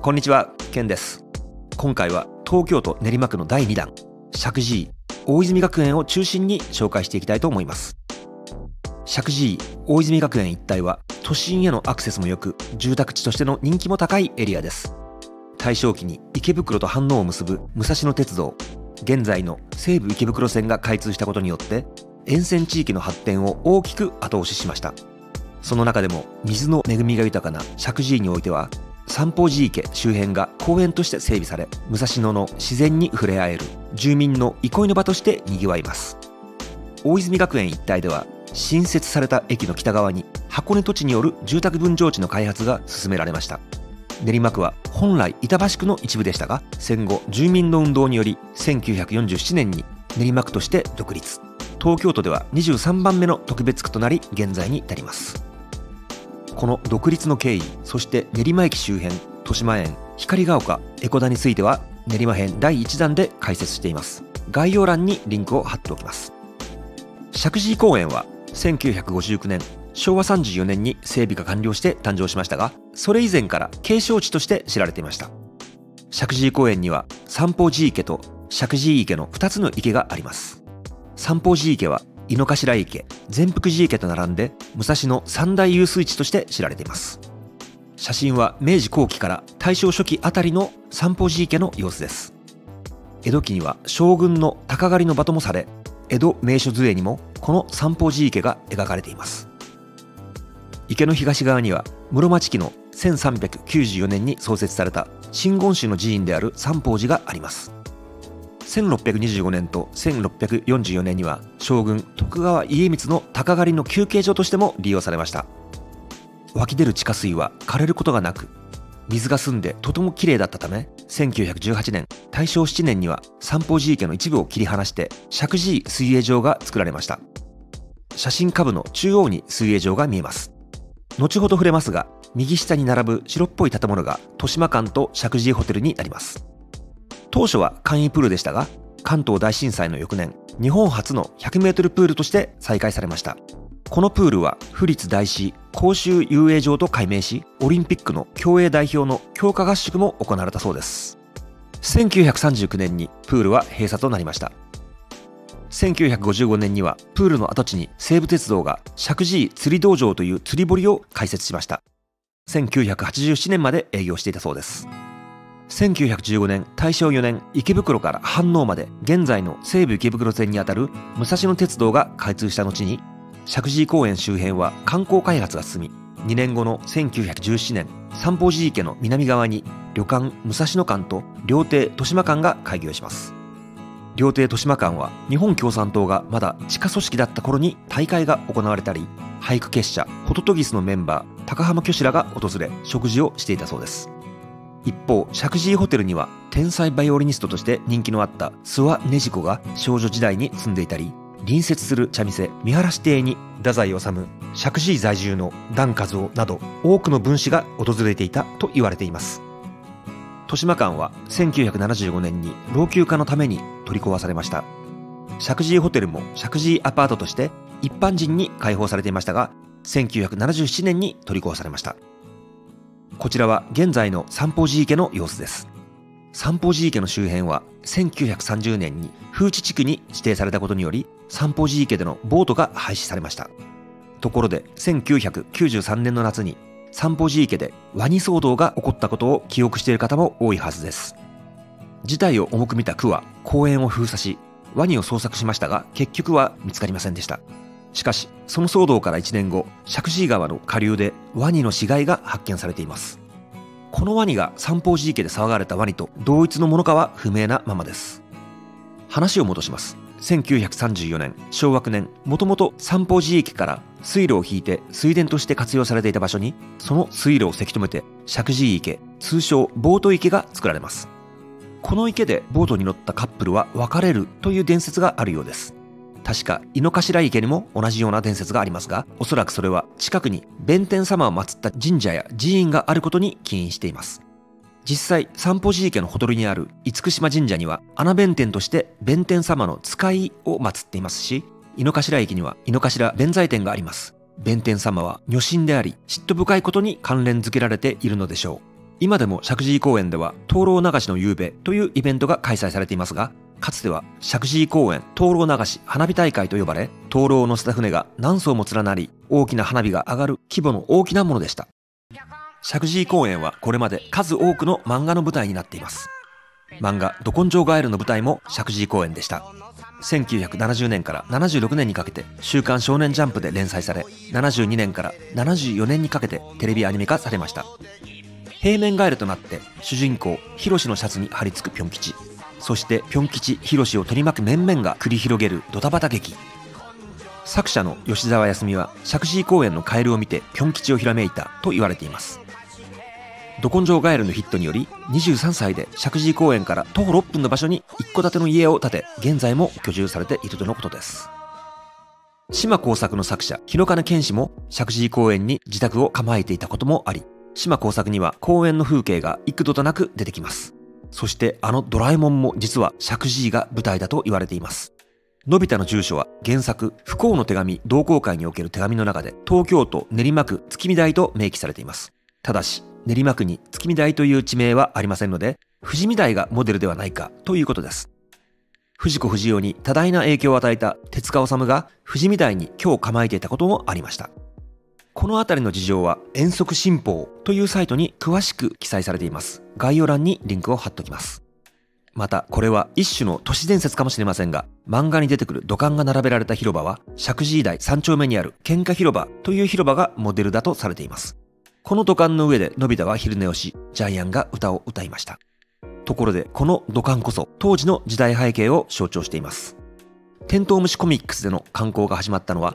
こんにちは、ケンです。今回は東京都練馬区の第2弾、石神井大泉学園を中心に紹介していきたいと思います。石神井大泉学園一帯は都心へのアクセスも良く、住宅地としての人気も高いエリアです。大正期に池袋と飯能を結ぶ武蔵野鉄道、現在の西武池袋線が開通したことによって沿線地域の発展を大きく後押ししました。その中でも水の恵みが豊かな石神井においては、三宝寺池周辺が公園として整備され、武蔵野の自然に触れ合える住民の憩いの場として賑わいます。大泉学園一帯では、新設された駅の北側に箱根土地による住宅分譲地の開発が進められました。練馬区は本来板橋区の一部でしたが、戦後住民の運動により1947年に練馬区として独立。東京都では23番目の特別区となり、現在に至ります。この独立の経緯、そして練馬駅周辺、豊島園、光が丘、江古田については練馬編第1弾で解説しています。概要欄にリンクを貼っておきます。石神井公園は1959年、昭和34年に整備が完了して誕生しましたが、それ以前から景勝地として知られていました。石神井公園には三宝寺池と石神井池の2つの池があります。三宝寺池は井の頭池、善福寺池と並んで武蔵野三大遊水地として知られています。写真は明治後期から大正初期あたりの三宝寺池の様子です。江戸期には将軍の鷹狩りの場ともされ、江戸名所図会にもこの三宝寺池が描かれています。池の東側には室町期の1394年に創設された真言宗の寺院である三宝寺があります。1625年と1644年には将軍徳川家光の鷹狩りの休憩所としても利用されました。湧き出る地下水は枯れることがなく、水が澄んでとても綺麗だったため、1918年大正7年には三宝寺池の一部を切り離して石神井水泳場が作られました。写真下部の中央に水泳場が見えます。後ほど触れますが、右下に並ぶ白っぽい建物が豊島館と石神井ホテルになります。当初は簡易プールでしたが、関東大震災の翌年、日本初の 100m プールとして再開されました。このプールは府立大師公衆遊泳場と改名し、オリンピックの競泳代表の強化合宿も行われたそうです。1939年にプールは閉鎖となりました。1955年にはプールの跡地に西武鉄道が石神井釣り道場という釣り堀を開設しました。1987年まで営業していたそうです。1915年大正4年、池袋から飯能まで現在の西武池袋線にあたる武蔵野鉄道が開通した後に、石神井公園周辺は観光開発が進み、2年後の1917年、三宝寺池の南側に旅館武蔵野館と料亭豊島館が開業します。料亭豊島館は日本共産党がまだ地下組織だった頃に大会が行われたり、俳句結社ホトトギスのメンバー高浜虚子らが訪れ食事をしていたそうです。一方、石神井ホテルには天才バイオリニストとして人気のあった諏訪禰豆子が少女時代に住んでいたり、隣接する茶店見晴亭に太宰治、石神井在住の段和夫など多くの文士が訪れていたと言われています。豊島館は1975年に老朽化のために取り壊されました。石神井ホテルも石神井アパートとして一般人に開放されていましたが、1977年に取り壊されました。こちらは現在の三宝寺池の様子です。三宝寺池の周辺は1930年に風致地区に指定されたことにより、三宝寺池でのボートが廃止されました。ところで1993年の夏に三宝寺池でワニ騒動が起こったことを記憶している方も多いはずです。事態を重く見た区は公園を封鎖し、ワニを捜索しましたが結局は見つかりませんでした。しかしその騒動から1年後、石神井川の下流でワニの死骸が発見されています。このワニが三宝寺池で騒がれたワニと同一のものかは不明なままです。話を戻します。1934年、昭和9年、もともと三宝寺池から水路を引いて水田として活用されていた場所に、その水路をせき止めて石神井池、通称ボート池が作られます。この池でボートに乗ったカップルは別れるという伝説があるようです。確か井の頭池にも同じような伝説がありますが、おそらくそれは近くに弁天様を祀った神社や寺院があることに起因しています。実際、三宝寺池のほとりにある厳島神社には穴弁天として弁天様の使いを祀っていますし、井の頭駅には井の頭弁財天があります。弁天様は女神であり、嫉妬深いことに関連づけられているのでしょう。 今でも石神井公園では灯籠流しの夕べというイベントが開催されていますが、かつては石神井公園灯籠流し花火大会と呼ばれ、灯籠を乗せた船が何艘も連なり、大きな花火が上がる規模の大きなものでした。石神井公園はこれまで数多くの漫画の舞台になっています。漫画ど根性ガエルの舞台も石神井公園でした。1970年から76年にかけて週刊少年ジャンプで連載され、72年から74年にかけてテレビアニメ化されました。平面ガエルとなって主人公ヒロシのシャツに張り付くピョン吉、そしてピョン吉ヒロシを取り巻く面々が繰り広げるドタバタ劇。作者の吉沢康美は石神井公園のカエルを見てピョン吉をひらめいたと言われています。ど根性ガエルのヒットにより、23歳で石神井公園から徒歩6分の場所に一戸建ての家を建て、現在も居住されているとのことです。島耕作の作者広金健氏も石神井公園に自宅を構えていたこともあり、島耕作には公園の風景が幾度となく出てきます。そしてドラえもんも実は石神井が舞台だと言われています。のび太の住所は原作不幸の手紙同好会における手紙の中で東京都練馬区月見台と明記されています。ただし練馬区に月見台という地名はありませんので、富士見台がモデルではないかということです。藤子不二雄に多大な影響を与えた手塚治虫が富士見台に居を構えていたこともありました。この辺りの事情は遠足新報というサイトに詳しく記載されています。概要欄にリンクを貼っておきます。またこれは一種の都市伝説かもしれませんが、漫画に出てくる土管が並べられた広場は石神井台3丁目にある喧嘩広場という広場がモデルだとされています。この土管の上でのび太は昼寝をし、ジャイアンが歌を歌いました。ところでこの土管こそ当時の時代背景を象徴しています。テントウムシコミックスでの刊行が始まったのは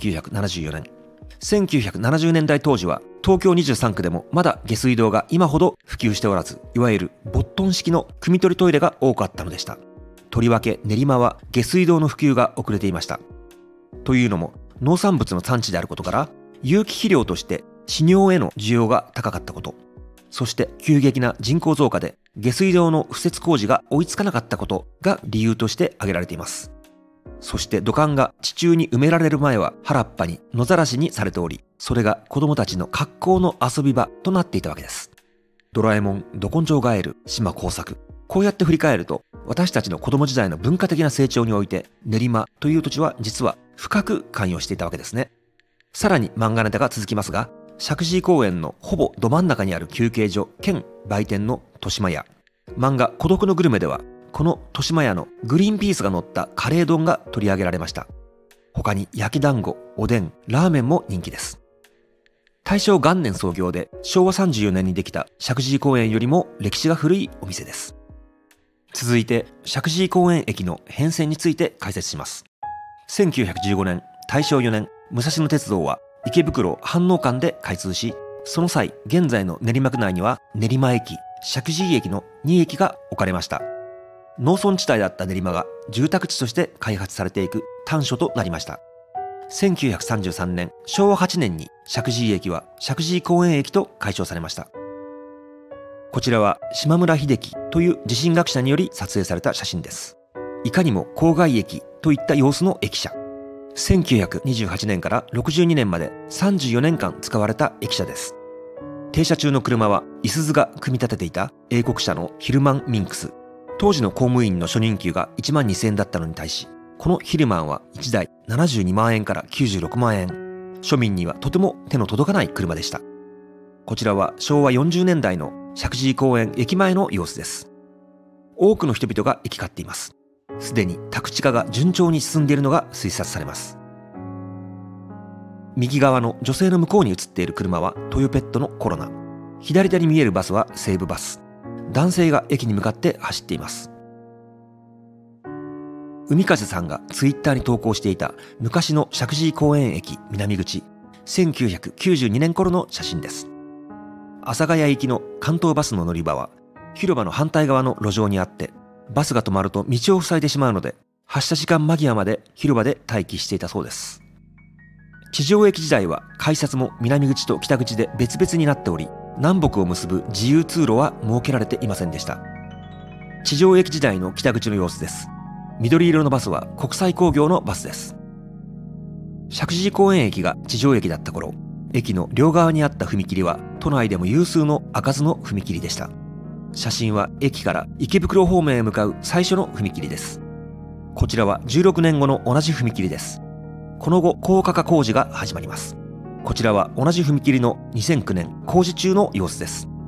1974年。1970年代当時は東京23区でもまだ下水道が今ほど普及しておらず、いわゆるボットン式の汲み取りトイレが多かったのでした。とりわけ練馬は下水道の普及が遅れていました。というのも農産物の産地であることから、有機肥料として飼料への需要が高かったこと、そして急激な人口増加で下水道の敷設工事が追いつかなかったことが理由として挙げられています。そして土管が地中に埋められる前は原っぱに野ざらしにされており、それが子供たちの格好の遊び場となっていたわけです。ドラえもん、ど根性ガエル、島耕作、こうやって振り返ると、私たちの子供時代の文化的な成長において練馬という土地は実は深く関与していたわけですね。さらに漫画ネタが続きますが、石神井公園のほぼど真ん中にある休憩所兼売店の豊島屋、漫画孤独のグルメではこの豊島屋のグリーンピースが乗ったカレー丼が取り上げられました。他に焼き団子、おでん、ラーメンも人気です。大正元年創業で昭和34年にできた石神井公園よりも歴史が古いお店です。続いて石神井公園駅の変遷について解説します。1915年大正4年、武蔵野鉄道は池袋飯能間で開通し、その際現在の練馬区内には練馬駅、石神井駅の2駅が置かれました。農村地帯だった練馬が住宅地として開発されていく端緒となりました。1933年昭和8年に石神井駅は石神井公園駅と改称されました。こちらは島村秀樹という地震学者により撮影された写真です。いかにも郊外駅といった様子の駅舎。1928年から62年まで34年間使われた駅舎です。停車中の車はいすゞが組み立てていた英国車のヒルマン・ミンクス。当時の公務員の初任給が1万2000円だったのに対し、このヒルマンは1台72万円から96万円。庶民にはとても手の届かない車でした。こちらは昭和40年代の石神井公園駅前の様子です。多くの人々が行き交っています。すでに宅地化が順調に進んでいるのが推察されます。右側の女性の向こうに映っている車はトヨペットのコロナ。左手に見えるバスは西武バス。男性が駅に向かって走っています。海風さんがツイッターに投稿していた昔の石神井公園駅南口、1992年頃の写真です。阿佐ヶ谷行きの関東バスの乗り場は広場の反対側の路上にあって、バスが止まると道を塞いでしまうので、発車時間間際まで広場で待機していたそうです。地上駅時代は改札も南口と北口で別々になっており、南北を結ぶ自由通路は設けられていませんでした。地上駅時代の北口の様子です。緑色のバスは国際工業のバスです。石神井公園駅が地上駅だった頃、 駅の両側にあった踏切は都内でも有数の開かずの踏切でした。写真は駅から池袋方面へ向かう最初の踏切です。こちらは16年後の同じ踏切です。この後高架化工事が始まります。こちらは同じ踏切の2009年工事中の様子です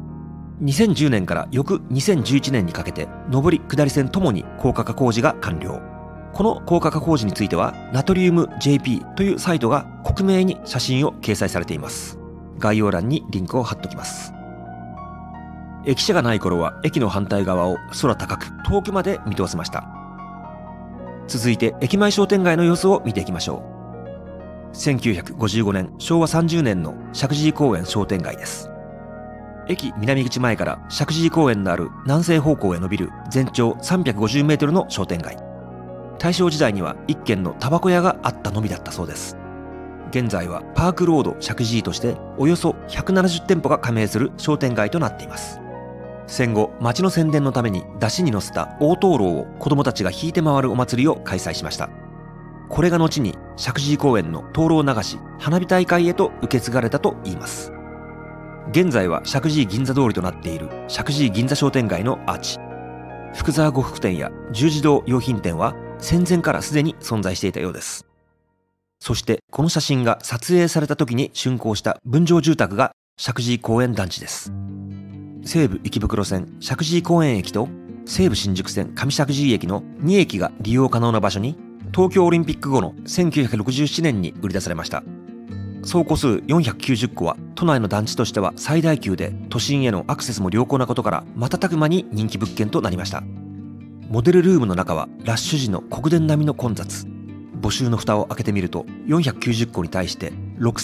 。2010年から翌2011年にかけて上り下り線ともに高架化工事が完了。この高架化工事についてはナトリウム JP というサイトが克明に写真を掲載されています。概要欄にリンクを貼っておきます。駅舎がない頃は駅の反対側を空高く遠くまで見通せました。続いて駅前商店街の様子を見ていきましょう。1955年昭和30年の石神井公園商店街です。駅南口前から石神井公園のある南西方向へ伸びる全長350メートルの商店街。大正時代には一軒のタバコ屋があったのみだったそうです。現在はパークロード石神井としておよそ170店舗が加盟する商店街となっています。戦後、町の宣伝のために出汁に乗せた大灯籠を子供たちが引いて回るお祭りを開催しました。これが後に石神井公園の灯籠流し花火大会へと受け継がれたといいます。現在は石神井銀座通りとなっている石神井銀座商店街のアーチ。福沢呉服店や十字堂洋品店は戦前からすでに存在していたようです。そしてこの写真が撮影された時に竣工した分譲住宅が石神井公園団地です。西武池袋線石神井公園駅と西武新宿線上石神井駅の2駅が利用可能な場所に東京オリンピック後の1967年に売り出されました。総戸数490戸は都内の団地としては最大級で、都心へのアクセスも良好なことから瞬く間に人気物件となりました。モデルルームの中はラッシュ時の国電並みの混雑。募集の蓋を開けてみると490戸に対して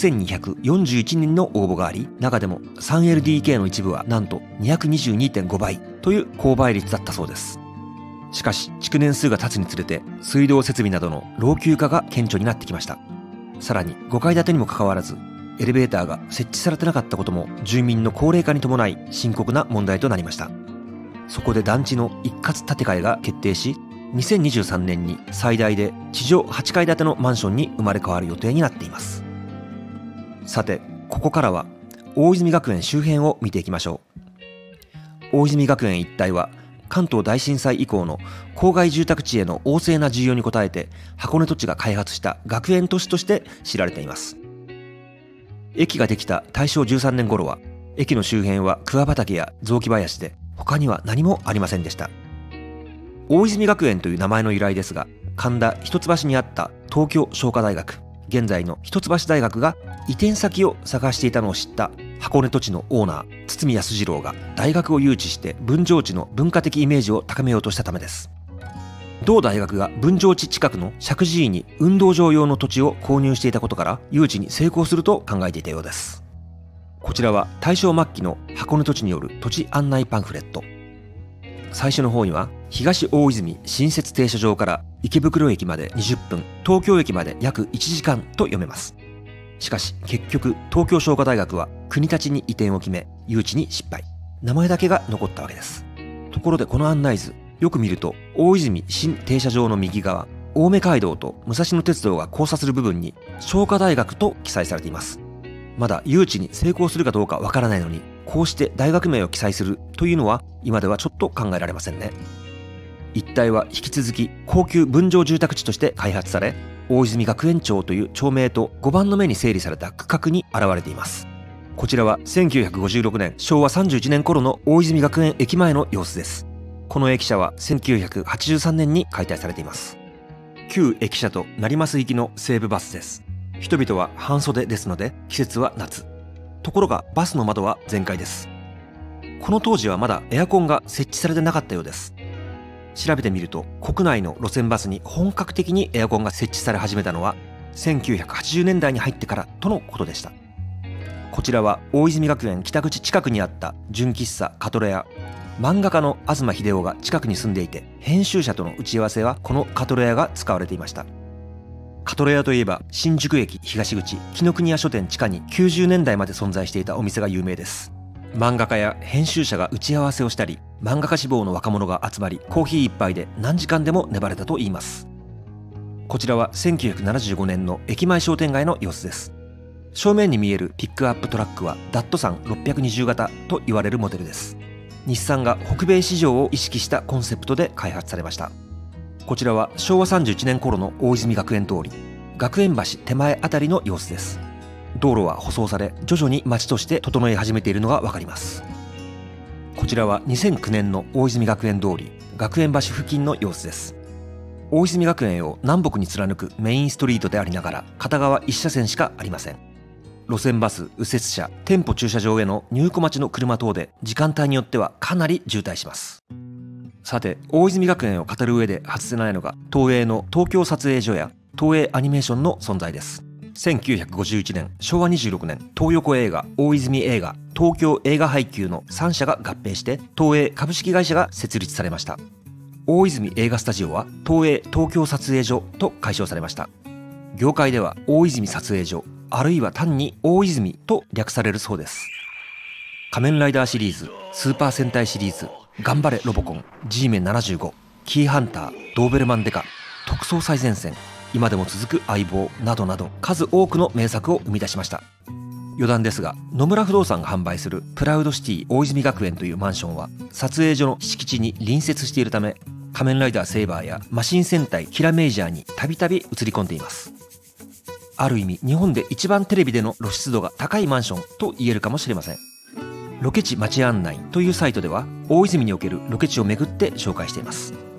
6241人の応募があり、中でも 3LDK の一部はなんと 222.5 倍という高倍率だったそうです。しかし築年数が経つにつれて水道設備などの老朽化が顕著になってきました。さらに5階建てにもかかわらずエレベーターが設置されてなかったことも住民の高齢化に伴い深刻な問題となりました。そこで団地の一括建て替えが決定し、2023年に最大で地上8階建てのマンションに生まれ変わる予定になっています。さて、ここからは大泉学園周辺を見ていきましょう。大泉学園一帯は関東大震災以降の郊外住宅地への旺盛な需要に応えて箱根土地が開発した学園都市として知られています。駅ができた大正13年頃は駅の周辺は桑畑や雑木林で他には何もありませんでした。大泉学園という名前の由来ですが、神田一橋にあった東京商科大学、現在の一橋大学が移転先を探していたのを知った箱根土地のオーナー堤康次郎が大学を誘致して分譲地の文化的イメージを高めようとしたためです。同大学が分譲地近くの石神井に運動場用の土地を購入していたことから誘致に成功すると考えていたようです。こちらは大正末期の箱根土地による土地案内パンフレット。最初の方には東大泉新設停車場から池袋駅まで20分、東京駅まで約1時間と読めます。しかし結局東京商科大学は国立に移転を決め誘致に失敗。名前だけが残ったわけです。ところでこの案内図よく見ると、大泉新停車場の右側、青梅街道と武蔵野鉄道が交差する部分に商科大学と記載されています。まだ誘致に成功するかどうかわからないのに、こうして大学名を記載するというのは今ではちょっと考えられませんね。一帯は引き続き高級分譲住宅地として開発され、大泉学園町という町名と5番の目に整理された区画に現れています。こちらは1956年昭和31年頃の大泉学園駅前の様子です。この駅舎は1983年に解体されています。旧駅舎と成増行きの西武バスです。人々は半袖ですので季節は夏。ところがバスの窓は全開です。この当時はまだエアコンが設置されてなかったようです。調べてみると国内の路線バスに本格的にエアコンが設置され始めたのは1980年代に入ってからとのことでした。こちらは大泉学園北口近くにあった純喫茶カトレア。漫画家の東秀夫が近くに住んでいて、編集者との打ち合わせはこのカトレアが使われていました。カトレアといえば新宿駅東口紀ノ国屋書店地下に90年代まで存在していたお店が有名です。漫画家や編集者が打ち合わせをしたり、漫画家志望の若者が集まりコーヒー一杯で何時間でも粘れたといいます。こちらは1975年の駅前商店街の様子です。 正面に見えるピックアップトラックはダットサン620型と言われるモデルです。日産が北米市場を意識したコンセプトで開発されました。こちらは昭和31年頃の大泉学園通り、学園橋手前あたりの様子です。道路は舗装され、徐々に街として整え始めているのがわかります。こちらは2009年の大泉学園通り、学園橋付近の様子です。大泉学園を南北に貫くメインストリートでありながら、片側1車線しかありません。路線バス、右折車、店舗駐車場への入庫待ちの車等で、時間帯によってはかなり渋滞します。さて、大泉学園を語る上で外せないのが、東映の東京撮影所や東映アニメーションの存在です。1951年、昭和26年、東横映画、大泉映画、東京映画配給の3社が合併して東映株式会社が設立されました。大泉映画スタジオは東映東京撮影所と改称されました。業界では大泉撮影所、あるいは単に大泉と略されるそうです。仮面ライダーシリーズ、スーパー戦隊シリーズ、頑張れロボコン、G メン75、キーハンター、ドーベルマンデカ、特捜最前線、今でも続く相棒などなど数多くの名作を生み出しました。余談ですが、野村不動産が販売するプラウドシティ大泉学園というマンションは撮影所の敷地に隣接しているため、仮面ライダーセイバーやマシン戦隊キラメイジャーにたびたび映り込んでいます。ある意味日本で一番テレビでの露出度が高いマンションと言えるかもしれません。ロケ地街案内というサイトでは大泉におけるロケ地を巡って紹介しています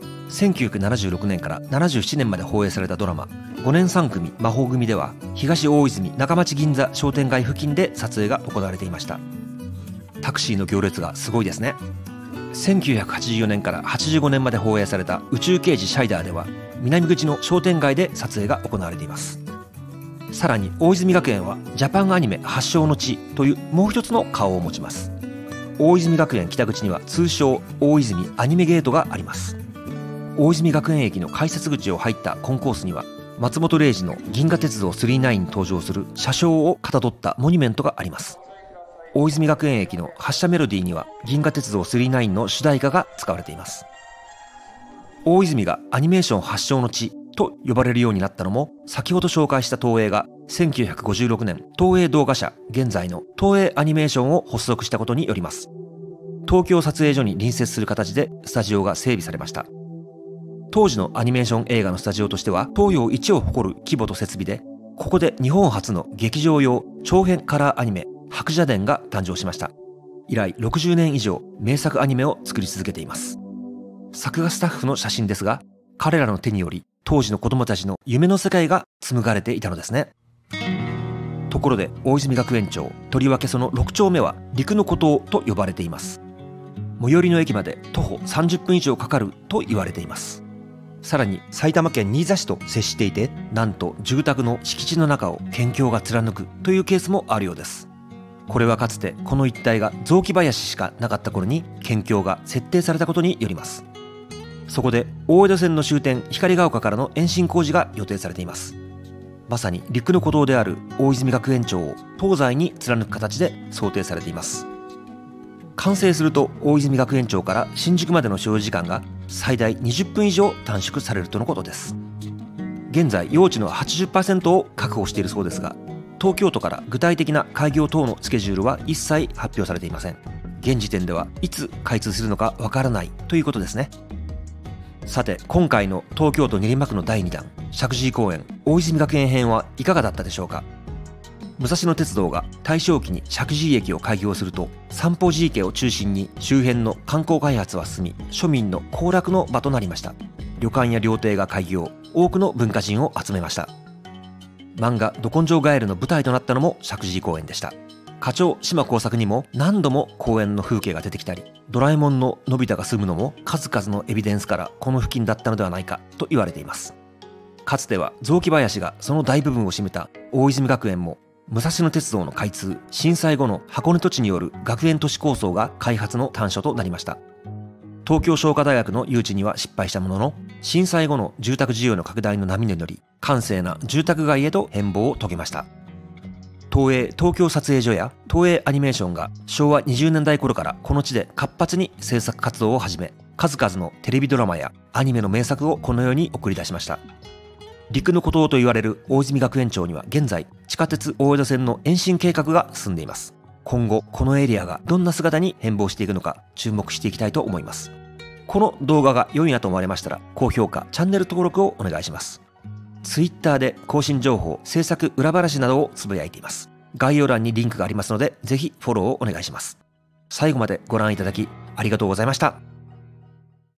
。1976年から77年まで放映されたドラマ5年3組魔法組では、東大泉中町銀座商店街付近で撮影が行われていました。タクシーの行列がすごいですね。1984年から85年まで放映された宇宙刑事シャイダーでは、南口の商店街で撮影が行われています。さらに大泉学園はジャパンアニメ発祥の地というもう一つの顔を持ちます。大泉学園北口には通称大泉アニメゲートがあります。大泉学園駅の改札口を入ったコンコースには、松本零士の銀河鉄道999に登場する車掌をかたどったモニュメントがあります。大泉学園駅の発車メロディーには銀河鉄道999の主題歌が使われています。大泉がアニメーション発祥の地と呼ばれるようになったのも、先ほど紹介した東映が1956年東映動画社現在の東映アニメーションを発足したことによります。東京撮影所に隣接する形でスタジオが整備されました。当時のアニメーション映画のスタジオとしては東洋一を誇る規模と設備で、ここで日本初の劇場用長編カラーアニメ白蛇伝が誕生しました。以来60年以上名作アニメを作り続けています。作画スタッフの写真ですが、彼らの手により当時の子供たちの夢の世界が紡がれていたのですね。ところで大泉学園町、とりわけその6丁目は陸の孤島と呼ばれています。最寄りの駅まで徒歩30分以上かかると言われています。さらに埼玉県新座市と接していて、なんと住宅の敷地の中を県境が貫くというケースもあるようです。これはかつてこの一帯が雑木林しかなかった頃に県境が設定されたことによります。そこで大江戸線の終点光が丘からの延伸工事が予定されています。まさに陸の孤島である大泉学園町を東西に貫く形で想定されています。完成すると大泉学園町から新宿までの所要時間が最大20分以上短縮されるとのことです。現在用地の 80% を確保しているそうですが、東京都から具体的な開業等のスケジュールは一切発表されていません。現時点ではいつ開通するのかわからないということですね。さて、今回の東京都練馬区の第2弾石神井公園大泉学園編はいかがだったでしょうか。武蔵野鉄道が大正期に石神井駅を開業すると、散歩寺池を中心に周辺の観光開発は進み、庶民の行楽の場となりました。旅館や料亭が開業、多くの文化人を集めました。漫画「ど根性ガエル」の舞台となったのも石神井公園でした。課長島耕作にも何度も公園の風景が出てきたり、ドラえもんののび太が住むのも数々のエビデンスからこの付近だったのではないかと言われています。かつては雑木林がその大部分を占めた大泉学園も、武蔵野鉄道の開通、震災後の箱根土地による学園都市構想が開発の端緒となりました。東京商科大学の誘致には失敗したものの、震災後の住宅需要の拡大の波に乗り、閑静な住宅街へと変貌を遂げました。東映東京撮影所や東映アニメーションが昭和20年代頃からこの地で活発に制作活動を始め、数々のテレビドラマやアニメの名作をこの世に送り出しました。 陸の孤島と言われる大泉学園町には現在地下鉄大江戸線の延伸計画が進んでいます。今後このエリアがどんな姿に変貌していくのか注目していきたいと思います。この動画が良いなと思われましたら高評価、チャンネル登録をお願いします。Twitter で更新情報、制作裏話などをつぶやいています。概要欄にリンクがありますのでぜひフォローをお願いします。最後までご覧いただきありがとうございました。